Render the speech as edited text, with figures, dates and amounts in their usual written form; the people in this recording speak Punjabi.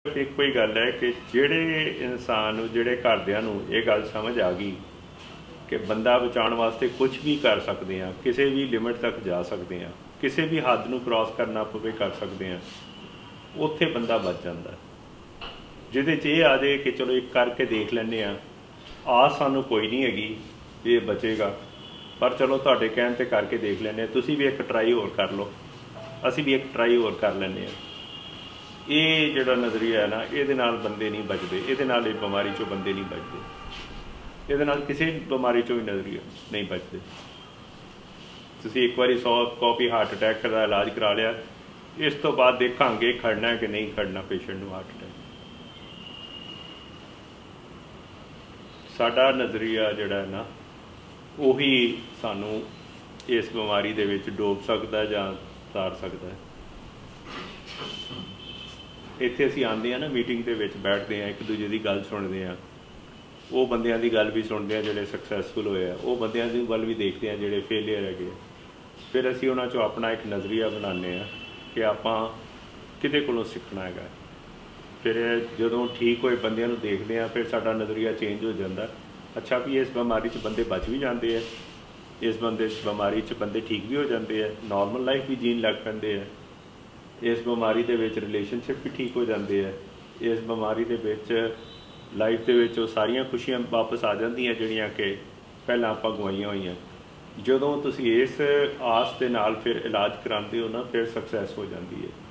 ਇੱਕੋ ਹੀ ਗੱਲ ਹੈ ਕਿ ਜਿਹੜੇ ਇਨਸਾਨ ਨੂੰ ਜਿਹੜੇ ਘਰਦਿਆਂ ਨੂੰ ਇਹ ਗੱਲ ਸਮਝ ਆ ਗਈ ਕਿ ਬੰਦਾ ਬਚਾਉਣ ਵਾਸਤੇ ਕੁਝ ਵੀ ਕਰ ਸਕਦੇ ਆ, ਕਿਸੇ ਵੀ ਲਿਮਿਟ ਤੱਕ ਜਾ ਸਕਦੇ ਆ, ਕਿਸੇ ਵੀ ਹੱਦ ਨੂੰ ਕ੍ਰਾਸ ਕਰਨਾ ਪਵੇ ਕਰ ਸਕਦੇ ਆ, ਉੱਥੇ ਬੰਦਾ ਬਚ ਜਾਂਦਾ। ਜਿਹਦੇ 'ਚ ਇਹ ਆ ਜਾਏ ਕਿ ਚਲੋ ਇੱਕ ਕਰਕੇ ਦੇਖ ਲੈਂਦੇ ਆ, ਆਸ ਸਾਨੂੰ ਕੋਈ ਨਹੀਂ ਹੈਗੀ ਇਹ ਬਚੇਗਾ, ਪਰ ਚਲੋ ਤੁਹਾਡੇ ਕਹਿਣ 'ਤੇ ਕਰਕੇ ਦੇਖ ਲੈਂਦੇ ਆ, ਤੁਸੀਂ ਵੀ ਇੱਕ ਟਰਾਈ ਹੋਰ ਕਰ ਲਓ, ਅਸੀਂ ਵੀ ਇੱਕ ਟਰਾਈ ਹੋਰ ਕਰ ਲੈਂਦੇ ਹਾਂ। ਇਹ ਜਿਹੜਾ ਨਜ਼ਰੀਆ ਹੈ ਨਾ, ਇਹਦੇ ਨਾਲ ਬੰਦੇ ਨਹੀਂ ਬਚਦੇ, ਇਹਦੇ ਨਾਲ ਇਹ ਬਿਮਾਰੀ 'ਚੋਂ ਬੰਦੇ ਨਹੀਂ ਬਚਦੇ, ਇਹਦੇ ਨਾਲ ਕਿਸੇ ਬਿਮਾਰੀ 'ਚੋਂ ਵੀ ਨਜ਼ਰੀਆ ਨਹੀਂ ਬਚਦੇ। ਤੁਸੀਂ ਇੱਕ ਵਾਰੀ 100 ਕਾਪੀ ਹਾਰਟ ਅਟੈਕ ਦਾ ਇਲਾਜ ਕਰਾ ਲਿਆ, ਇਸ ਤੋਂ ਬਾਅਦ ਦੇਖਾਂਗੇ ਖੜਨਾ ਕਿ ਨਹੀਂ ਖੜਨਾ ਪੇਸ਼ੈਂਟ ਨੂੰ ਹਾਰਟ ਅਟੈਕ। ਸਾਡਾ ਨਜ਼ਰੀਆ ਜਿਹੜਾ ਹੈ ਨਾ, ਉਹੀ ਸਾਨੂੰ ਇਸ ਬਿਮਾਰੀ ਦੇ ਵਿੱਚ ਡੋਬ ਸਕਦਾ ਜਾਂ ਤਾਰ ਸਕਦਾ। ਇੱਥੇ ਅਸੀਂ ਆਉਂਦੇ ਹਾਂ ਨਾ, ਮੀਟਿੰਗ ਦੇ ਵਿੱਚ ਬੈਠਦੇ ਹਾਂ, ਇੱਕ ਦੂਜੇ ਦੀ ਗੱਲ ਸੁਣਦੇ ਹਾਂ, ਉਹ ਬੰਦਿਆਂ ਦੀ ਗੱਲ ਵੀ ਸੁਣਦੇ ਹਾਂ ਜਿਹੜੇ ਸਕਸੈਸਫੁਲ ਹੋਏ ਆ, ਉਹ ਬੰਦਿਆਂ ਦੀ ਗੱਲ ਵੀ ਦੇਖਦੇ ਹਾਂ ਜਿਹੜੇ ਫੇਲੀਅਰ ਹੈਗੇ। ਫਿਰ ਅਸੀਂ ਉਹਨਾਂ 'ਚੋਂ ਆਪਣਾ ਇੱਕ ਨਜ਼ਰੀਆ ਬਣਾਉਂਦੇ ਹਾਂ ਕਿ ਆਪਾਂ ਕਿਹਦੇ ਕੋਲੋਂ ਸਿੱਖਣਾ ਹੈਗਾ। ਫਿਰ ਜਦੋਂ ਠੀਕ ਹੋਏ ਬੰਦਿਆਂ ਨੂੰ ਦੇਖਦੇ ਹਾਂ, ਫਿਰ ਸਾਡਾ ਨਜ਼ਰੀਆ ਚੇਂਜ ਹੋ ਜਾਂਦਾ। ਅੱਛਾ ਵੀ ਇਸ ਬਿਮਾਰੀ 'ਚ ਬੰਦੇ ਬਚ ਵੀ ਜਾਂਦੇ ਆ, ਇਸ ਬਿਮਾਰੀ 'ਚ ਬੰਦੇ ਠੀਕ ਵੀ ਹੋ ਜਾਂਦੇ ਆ, ਨੋਰਮਲ ਲਾਈਫ ਵੀ ਜੀਣ ਲੱਗ ਪੈਂਦੇ ਆ, ਇਸ ਬਿਮਾਰੀ ਦੇ ਵਿੱਚ ਰਿਲੇਸ਼ਨਸ਼ਿਪ ਵੀ ਠੀਕ ਹੋ ਜਾਂਦੇ ਆ, ਇਸ ਬਿਮਾਰੀ ਦੇ ਵਿੱਚ ਲਾਈਫ ਦੇ ਵਿੱਚ ਉਹ ਸਾਰੀਆਂ ਖੁਸ਼ੀਆਂ ਵਾਪਸ ਆ ਜਾਂਦੀਆਂ ਜਿਹੜੀਆਂ ਕਿ ਪਹਿਲਾਂ ਆਪਾਂ ਗਵਾਈਆਂ ਹੋਈਆਂ। ਜਦੋਂ ਤੁਸੀਂ ਇਸ ਆਸ ਦੇ ਨਾਲ ਫਿਰ ਇਲਾਜ ਕਰਾਉਂਦੇ ਹੋ ਨਾ, ਫਿਰ ਸਕਸੈਸ ਹੋ ਜਾਂਦੀ ਹੈ।